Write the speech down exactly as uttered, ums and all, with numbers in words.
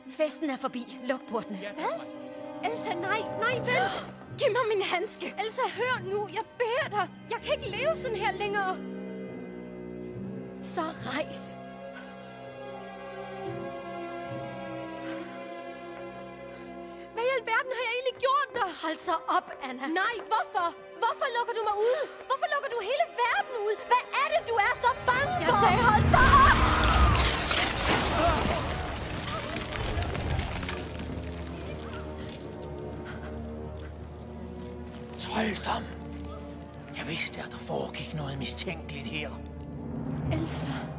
Festen er forbi. Luk portene. Hvad? Elsa, nej, nej, vent! Giv mig min handske! Elsa, hør nu, jeg beder dig! Jeg kan ikke leve sådan her længere! Så rejs. Hvad i alverden har jeg egentlig gjort dig? Hold så op, Anna. Nej, hvorfor? Hvorfor lukker du mig ud? Hvorfor lukker du hele verden ud? Hvad er det, du er så bange for? Jeg sagde, hold så op! Trolddom. Jeg vidste, at der foregik noget mistænkeligt her. Elsa.